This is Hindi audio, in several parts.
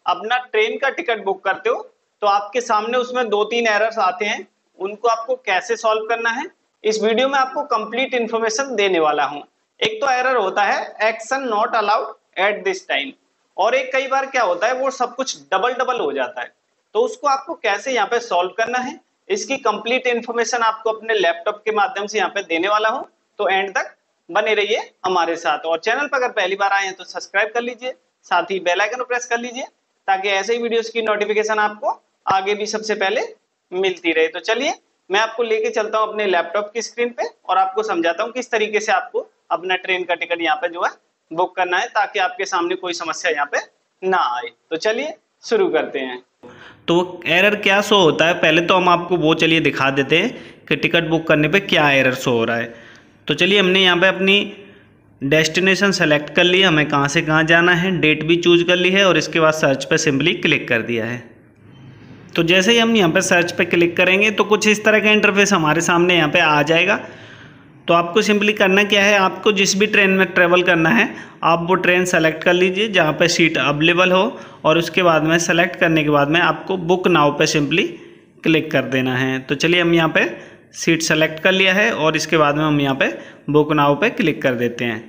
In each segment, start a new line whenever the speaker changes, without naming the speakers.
अपना ट्रेन का टिकट बुक करते हो तो आपके सामने उसमें 2-3 एरर्स आते हैं, उनको आपको कैसे सॉल्व करना है इस वीडियो में आपको कंप्लीट इन्फॉर्मेशन देने वाला हूं। एक तो एरर होता है action not allowed at this time, और एक कई बार क्या होता है वो सब कुछ डबल डबल हो जाता है, तो उसको आपको कैसे यहाँ पे सॉल्व करना है इसकी कंप्लीट इन्फॉर्मेशन आपको अपने लैपटॉप के माध्यम से यहाँ पे देने वाला हूं। तो एंड तक बने रहिए हमारे साथ, और चैनल पर अगर पहली बार आए हैं तो सब्सक्राइब कर लीजिए, साथ ही बेल आइकन को प्रेस कर लीजिए ताकि ऐसे ही वीडियोस की नोटिफिकेशन आपको आगे भी सबसे पहले मिलती रहे। तो चलिए मैं आपको लेके चलता हूं अपने लैपटॉप की स्क्रीन पे और आपको समझाता हूं किस तरीके से आपको अपना ट्रेन का टिकट यहाँ पे जो है बुक करना है ताकि आपके सामने कोई समस्या यहाँ पे ना आए। तो चलिए शुरू करते हैं।
तो एरर क्या शो होता है, पहले तो हम आपको वो चलिए दिखा देते हैं कि टिकट बुक करने पे क्या एरर शो हो रहा है। तो चलिए हमने यहाँ पे अपनी डेस्टिनेशन सेलेक्ट कर लिया, हमें कहाँ से कहाँ जाना है, डेट भी चूज कर ली है और इसके बाद सर्च पे सिंपली क्लिक कर दिया है। तो जैसे ही हम यहाँ पे सर्च पे क्लिक करेंगे तो कुछ इस तरह का इंटरफेस हमारे सामने यहाँ पे आ जाएगा। तो आपको सिंपली करना क्या है, आपको जिस भी ट्रेन में ट्रेवल करना है आप वो ट्रेन सेलेक्ट कर लीजिए जहाँ पे सीट अवेलेबल हो, और उसके बाद में सेलेक्ट करने के बाद में आपको बुक नाउ पे सिंपली क्लिक कर देना है। तो चलिए हम यहाँ पे सीट सेलेक्ट कर लिया है और इसके बाद में हम यहाँ पे बुक नाउ पे क्लिक कर देते हैं।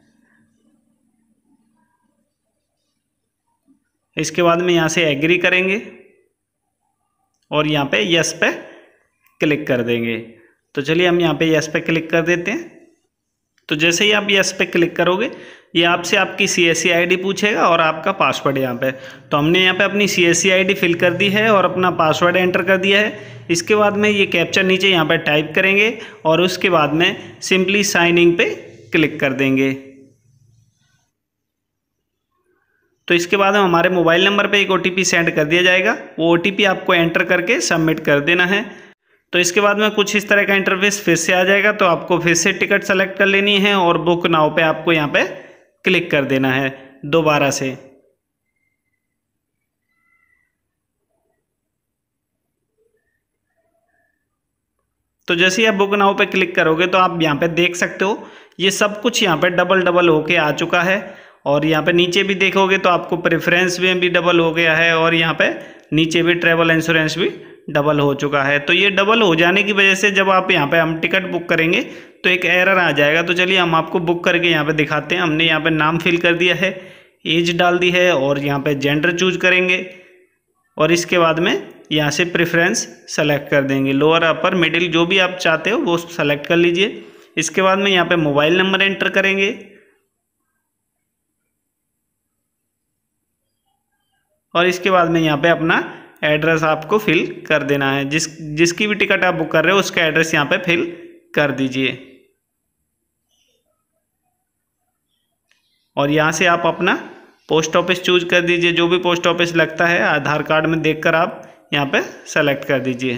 इसके बाद में यहाँ से एग्री करेंगे और यहाँ पे यस पे क्लिक कर देंगे। तो चलिए हम यहाँ पे यस पे क्लिक कर देते हैं। तो जैसे ही आप यस पे क्लिक करोगे ये आपसे आपकी CSC ID पूछेगा और आपका पासवर्ड यहाँ पे। तो हमने यहाँ पे अपनी CSC ID फिल कर दी है और अपना पासवर्ड एंटर कर दिया है। इसके बाद में ये कैप्चा नीचे यहाँ पे टाइप करेंगे और उसके बाद में सिंपली साइन इन पे क्लिक कर देंगे। तो इसके बाद हमारे मोबाइल नंबर पे एक OTP सेंड कर दिया जाएगा, वो OTP आपको एंटर करके सबमिट कर देना है। तो इसके बाद में कुछ इस तरह का इंटरफेस फिर से आ जाएगा। तो आपको फिर से टिकट सेलेक्ट कर लेनी है और बुक नाउ पे आपको यहाँ पे क्लिक कर देना है दोबारा से। तो जैसे ही आप बुक नाउ पे क्लिक करोगे तो आप यहाँ पे देख सकते हो ये सब कुछ यहाँ पे डबल डबल होके आ चुका है, और यहाँ पे नीचे भी देखोगे तो आपको प्रेफरेंस में भी डबल हो गया है और यहाँ पे नीचे भी ट्रैवल इंश्योरेंस भी डबल हो चुका है। तो ये डबल हो जाने की वजह से जब आप यहाँ पे हम टिकट बुक करेंगे तो एक एरर आ जाएगा। तो चलिए हम आपको बुक करके यहाँ पे दिखाते हैं। हमने यहाँ पे नाम फिल कर दिया है, एज डाल दी है और यहाँ पे जेंडर चूज करेंगे और इसके बाद में यहाँ से प्रेफरेंस सेलेक्ट कर देंगे, लोअर अपर मिडिल जो भी आप चाहते हो वो सेलेक्ट कर लीजिए। इसके बाद में यहाँ पे मोबाइल नंबर एंटर करेंगे और इसके बाद में यहाँ पे अपना एड्रेस आपको फिल कर देना है। जिसकी भी टिकट आप बुक कर रहे हो उसका एड्रेस यहाँ पे फिल कर दीजिए और यहाँ से आप अपना पोस्ट ऑफिस चूज कर दीजिए, जो भी पोस्ट ऑफिस लगता है आधार कार्ड में देखकर आप यहाँ पे सेलेक्ट कर दीजिए।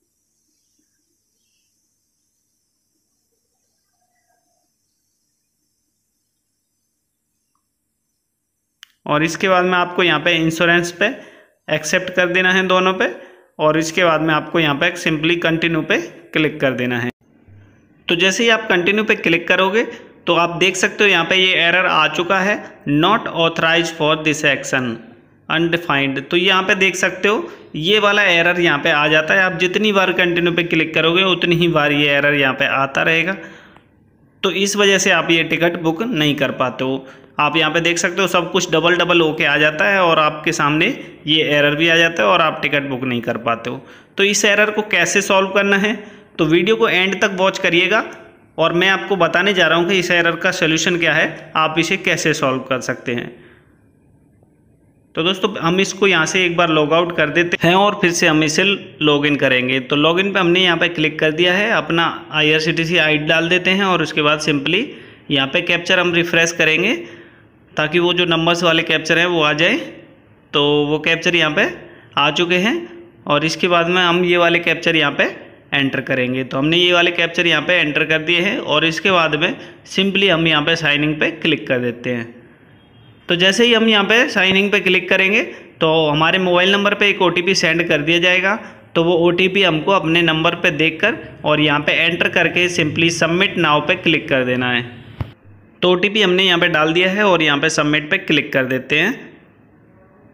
और इसके बाद में आपको यहाँ पे इंश्योरेंस पे एक्सेप्ट कर देना है दोनों पे, और इसके बाद में आपको यहाँ पे सिंपली कंटिन्यू पे क्लिक कर देना है। तो जैसे ही आप कंटिन्यू पे क्लिक करोगे तो आप देख सकते हो यहाँ पे ये एरर आ चुका है, not authorise for this action undefined. तो यहाँ पे देख सकते हो ये वाला एरर यहाँ पे आ जाता है। आप जितनी बार कंटिन्यू पे क्लिक करोगे उतनी ही बार ये एरर यहाँ पे आता रहेगा। तो इस वजह से आप ये टिकट बुक नहीं कर पाते हो। आप यहाँ पे देख सकते हो सब कुछ डबल डबल होके आ जाता है और आपके सामने ये एरर भी आ जाता है और आप टिकट बुक नहीं कर पाते हो। तो इस एरर को कैसे सॉल्व करना है तो वीडियो को एंड तक वॉच करिएगा और मैं आपको बताने जा रहा हूँ कि इस एरर का सॉल्यूशन क्या है, आप इसे कैसे सॉल्व कर सकते हैं। तो दोस्तों हम इसको यहाँ से एक बार लॉग आउट कर देते हैं और फिर से हम इसे लॉगिन करेंगे। तो लॉगिन पे हमने यहाँ पे क्लिक कर दिया है, अपना IRCTC ID डाल देते हैं और उसके बाद सिंपली यहाँ पे कैप्चर हम रिफ्रेश करेंगे ताकि वो जो नंबर्स वाले कैप्चर हैं वो आ जाए। तो वो कैप्चर यहाँ पे आ चुके हैं और इसके बाद में हम ये वाले कैप्चर यहाँ पे एंटर करेंगे। तो हमने ये वाले कैप्चर यहाँ पे एंटर कर दिए हैं और इसके बाद में सिंपली हम यहाँ पे साइनिंग पे क्लिक कर देते हैं। तो जैसे ही हम यहाँ पे साइनिंग पे क्लिक करेंगे तो हमारे मोबाइल नंबर पे एक OTP सेंड कर दिया जाएगा। तो वो OTP हमको अपने नंबर पे देखकर और यहाँ पे एंटर करके सिंपली सबमिट नाउ पे क्लिक कर देना है। तो OTP हमने यहाँ पे डाल दिया है और यहाँ पे सबमिट पे क्लिक कर देते हैं।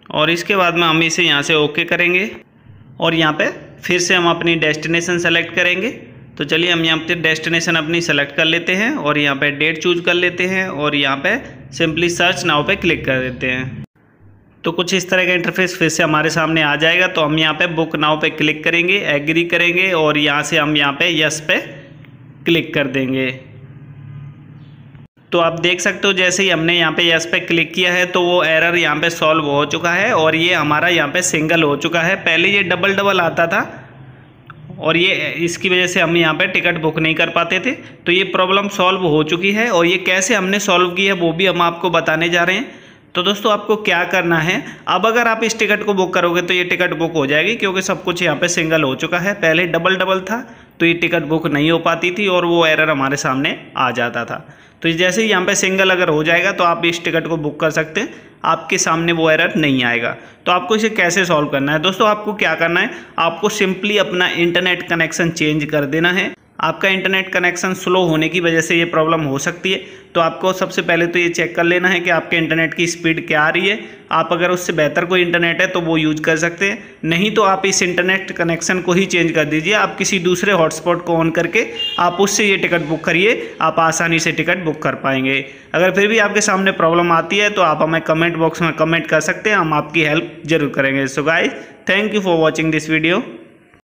और इसके बाद में हम इसे यहाँ से ओके करेंगे और यहाँ पे फिर से हम अपनी डेस्टिनेशन सेलेक्ट करेंगे। तो चलिए हम यहाँ पे डेस्टिनेशन अपनी सेलेक्ट कर लेते हैं और यहाँ पे डेट चूज कर लेते हैं और यहाँ पे सिंपली सर्च नाउ पे क्लिक कर देते हैं। तो कुछ इस तरह का इंटरफेस फिर से हमारे सामने आ जाएगा। तो हम यहाँ पे बुक नाउ पे क्लिक करेंगे, एग्री करेंगे और यहाँ से हम यहाँ पे यस पे क्लिक कर देंगे। तो आप देख सकते हो जैसे ही हमने यहाँ पे यस पे क्लिक किया है तो वो एरर यहाँ पे सॉल्व हो चुका है और ये हमारा यहाँ पे सिंगल हो चुका है। पहले ये डबल डबल आता था और ये इसकी वजह से हम यहाँ पे टिकट बुक नहीं कर पाते थे। तो ये प्रॉब्लम सॉल्व हो चुकी है और ये कैसे हमने सॉल्व की है वो भी हम आपको बताने जा रहे हैं। तो दोस्तों आपको क्या करना है, अब अगर आप इस टिकट को बुक करोगे तो ये टिकट बुक हो जाएगी क्योंकि सब कुछ यहाँ पे सिंगल हो चुका है। पहले डबल डबल था तो ये टिकट बुक नहीं हो पाती थी और वो एरर हमारे सामने आ जाता था। तो जैसे ही यहाँ पे सिंगल अगर हो जाएगा तो आप इस टिकट को बुक कर सकते हैं, आपके सामने वो एरर नहीं आएगा। तो आपको इसे कैसे सॉल्व करना है दोस्तों, आपको क्या करना है, आपको सिंपली अपना इंटरनेट कनेक्शन चेंज कर देना है। आपका इंटरनेट कनेक्शन स्लो होने की वजह से ये प्रॉब्लम हो सकती है। तो आपको सबसे पहले तो ये चेक कर लेना है कि आपके इंटरनेट की स्पीड क्या आ रही है। आप अगर उससे बेहतर कोई इंटरनेट है तो वो यूज कर सकते हैं, नहीं तो आप इस इंटरनेट कनेक्शन को ही चेंज कर दीजिए। आप किसी दूसरे हॉटस्पॉट को ऑन करके आप उससे ये टिकट बुक करिए, आप आसानी से टिकट बुक कर पाएंगे। अगर फिर भी आपके सामने प्रॉब्लम आती है तो आप हमें कमेंट बॉक्स में कमेंट कर सकते हैं, हम आपकी हेल्प जरूर करेंगे। So guys, thank you for watching this video.